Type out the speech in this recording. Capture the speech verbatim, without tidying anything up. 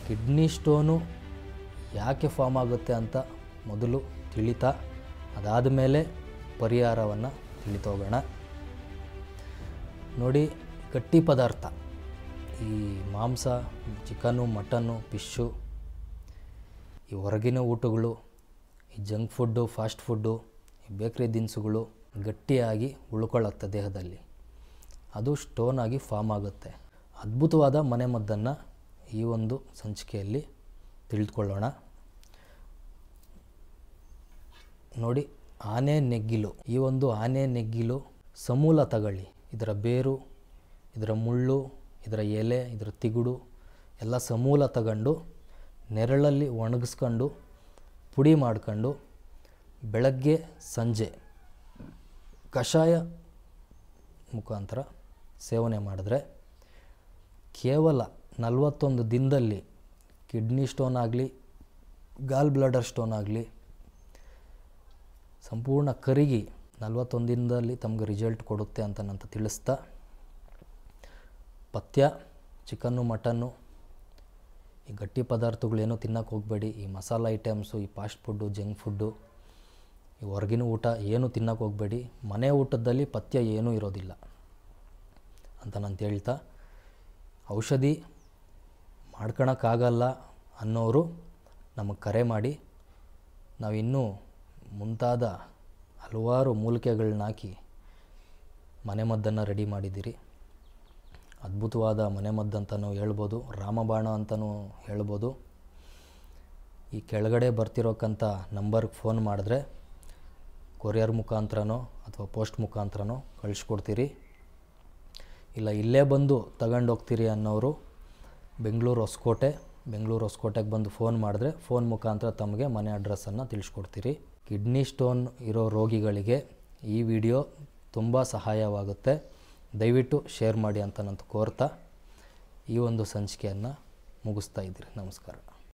Kidney stone ಯಾಕೆ form ಆಗುತ್ತೆ ಅಂತ ಮೊದಲು ತಿಳಿತಾ ಅದಾದ ಮೇಲೆ ಪರಿಹಾರವನ್ನು ತಿಳಿತಾ ಹೋಗೋಣ. ನೋಡಿ, ಗಟ್ಟಿ ಪದಾರ್ಥ ಈ ಮಾಂಸ, ಚಿಕನ್ನು, ಮಟನ್ನು, ಫಿಶ್ಶು, ಈ ಹೊರಗಿನ ಊಟಗಳು, ಈ ಜಂಕ್ ಫುಡ್ಡು, ಫಾಸ್ಟ್ ಫುಡ್ಡು, ಈ ಬೇಕ್ರಿ ದಿನಸುಗಳು ಗಟ್ಟಿಯಾಗಿ ಉಳ್ಕೊಳ್ಳುತ್ತೆ ದೇಹದಲ್ಲಿ. ಅದು ಸ್ಟೋನ್ ಆಗಿ ಫಾರ್ಮ್ ಆಗುತ್ತೆ. ಅದ್ಭುತವಾದ ಮನೆಮದ್ದನ್ನು ಈ ಒಂದು ಸಂಚಿಕೆಯಲ್ಲಿ ತಿಳಿದುಕೊಳ್ಳೋಣ. ನೋಡಿ, ಆನೆ ನೆಗ್ಗಿಲು. ಈ ಒಂದು ಆನೆ ನೆಗ್ಗಿಲು ಸಮೂಲ ತಗೊಳ್ಳಿ. ಇದರ ಬೇರು, ಇದರ ಮುಳ್ಳು, ಇದರ ಎಲೆ, ಇದರ ತಿಗುಡು ಎಲ್ಲ ಸಮೂಲ ತಗೊಂಡು ನೆರಳಲ್ಲಿ ಒಣಗಿಸ್ಕೊಂಡು ಪುಡಿ ಮಾಡ್ಕೊಂಡು ಬೆಳಗ್ಗೆ ಸಂಜೆ ಕಷಾಯ ಮುಖಾಂತರ ಸೇವನೆ ಮಾಡಿದ್ರೆ ಕೇವಲ ನಲವತ್ತೊಂದು ದಿನದಲ್ಲಿ ಕಿಡ್ನಿ ಸ್ಟೋನ್ ಆಗಲಿ, ಗಾಲ್ ಬ್ಲಾಡರ್ ಸ್ಟೋನ್ ಆಗಲಿ ಸಂಪೂರ್ಣ ಕರಗಿ ನಲವತ್ತೊಂದು ದಿನದಲ್ಲಿ ತಮಗೆ ರಿಸಲ್ಟ್ ಕೊಡುತ್ತೆ ಅಂತ ನಂತ ತಿಳಿಸ್ತಾ, ಪಥ್ಯ ಚಿಕನ್ನು, ಮಟನ್ನು, ಈ ಗಟ್ಟಿ ಪದಾರ್ಥಗಳೇನು ತಿನ್ನೋಕ್ಕೆ ಹೋಗಬೇಡಿ. ಈ ಮಸಾಲ ಐಟಮ್ಸು, ಈ ಫಾಸ್ಟ್ ಫುಡ್ಡು, ಜಂಕ್ ಫುಡ್ಡು, ಈ ಹೊರಗಿನ ಊಟ ಏನು ತಿನ್ನೋಕ್ಕೆ ಹೋಗಬೇಡಿ. ಮನೆ ಊಟದಲ್ಲಿ ಪಥ್ಯ ಏನೂ ಇರೋದಿಲ್ಲ ಅಂತ ನಾನು ಹೇಳ್ತಾ, ಔಷಧಿ ಮಾಡ್ಕೊಳಕ್ಕಾಗಲ್ಲ ಅನ್ನೋರು ನಮಗೆ ಕರೆ ಮಾಡಿ. ನಾವಿನ್ನೂ ಮುಂತಾದ ಹಲವಾರು ಮೂಲಿಕೆಗಳನ್ನ ಹಾಕಿ ಮನೆಮದ್ದನ್ನು ರೆಡಿ ಮಾಡಿದ್ದೀರಿ. ಅದ್ಭುತವಾದ ಮನೆಮದ್ದು ಅಂತಲೂ ಹೇಳ್ಬೋದು, ರಾಮಬಾಣ ಅಂತಲೂ ಹೇಳ್ಬೋದು. ಈ ಕೆಳಗಡೆ ಬರ್ತಿರೋಕ್ಕಂಥ ನಂಬರ್ಗೆ ಫೋನ್ ಮಾಡಿದ್ರೆ ಕೊರಿಯರ್ ಮುಖಾಂತರನೋ ಅಥವಾ ಪೋಸ್ಟ್ ಮುಖಾಂತರನೋ ಕಳಿಸ್ಕೊಡ್ತೀರಿ. ಇಲ್ಲ ಇಲ್ಲೇ ಬಂದು ತಗೊಂಡೋಗ್ತೀರಿ ಅನ್ನೋರು ಬೆಂಗಳೂರು ಹೊಸಕೋಟೆ ಬೆಂಗಳೂರು ಹೊಸಕೋಟೆಗೆ ಬಂದು ಫೋನ್ ಮಾಡಿದ್ರೆ ಫೋನ್ ಮುಖಾಂತರ ತಮಗೆ ಮನೆ ಅಡ್ರೆಸ್ಸನ್ನು ತಿಳಿಸ್ಕೊಡ್ತೀರಿ. ಕಿಡ್ನಿ ಸ್ಟೋನ್ ಇರೋ ರೋಗಿಗಳಿಗೆ ಈ ವಿಡಿಯೋ ತುಂಬ ಸಹಾಯವಾಗುತ್ತೆ. ದಯವಿಟ್ಟು ಶೇರ್ ಮಾಡಿ ಅಂತ ನಾನು ಕೋರ್ತಾ ಈ ಒಂದು ಸಂಚಿಕೆಯನ್ನು ಮುಗಿಸ್ತಾ ಇದ್ದೀರಿ. ನಮಸ್ಕಾರ.